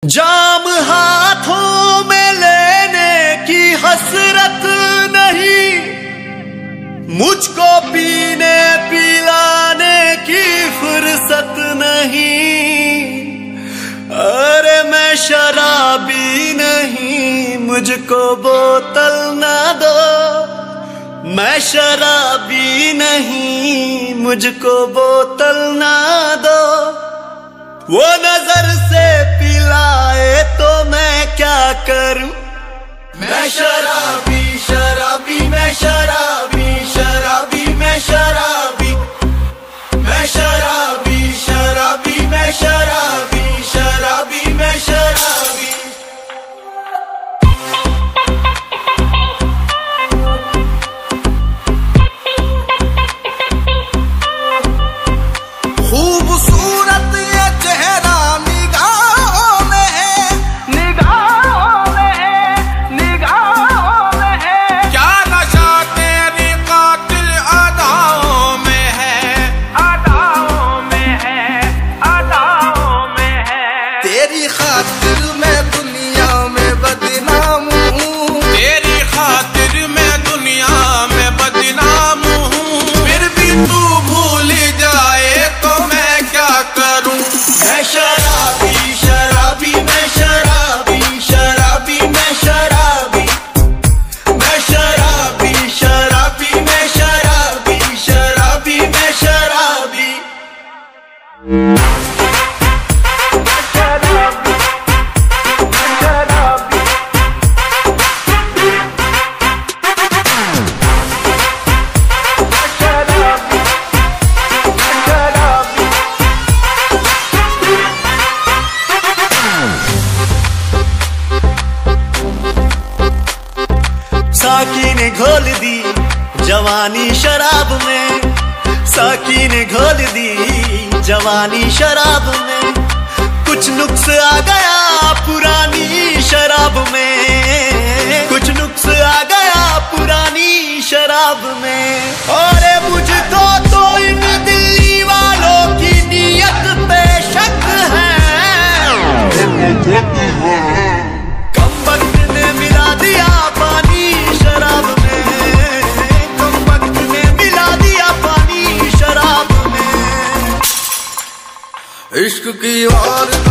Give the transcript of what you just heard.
जाम हाथों में लेने की हसरत नहीं, मुझको पीने पिलाने की फुर्सत नहीं। अरे मैं शराबी नहीं, मुझको बोतल ना दो। मैं शराबी नहीं, मुझको बोतल ना दो। वो नजर से पिलाए तो मैं क्या करूं। मैं शराबी शराबी मैं शराबी शराबी मैं शराबी। मैं शराबी शराबी मैं शराबी शराबी मैं शराबी। खूबसूरत ये चेहरा निगाहों में है, निगाहों में है, निगाहों में है। क्या नशा तेरी कातिल अदाओं में है, अदाओं में है, अदाओं में है। तेरी खातिर मैं दुनिया में बदनाम हूँ, तेरी खातिर मैं दुनिया में बदनाम हूँ। फिर भी तू भूल जाए तो मैं क्या करूं। मैं शराबी शराबी मैं शराबी शराबी मैं शराबी। मैं शराबी शराबी मैं शराबी शराबी मैं शराबी। साकी ने घोल दी जवानी शराब में, साकी ने घोल दी जवानी शराब में। कुछ नुक्स आ गया पुरानी शराब में, कुछ नुक्स आ गया पुरानी शराब में। और मुझको तो इन दिल्ली वालों की नीयत पे शक है। कम वक्त ने मिला दिया पानी शराब में, कम वक्त ने मिला दिया पानी शराब में। इश्क की वार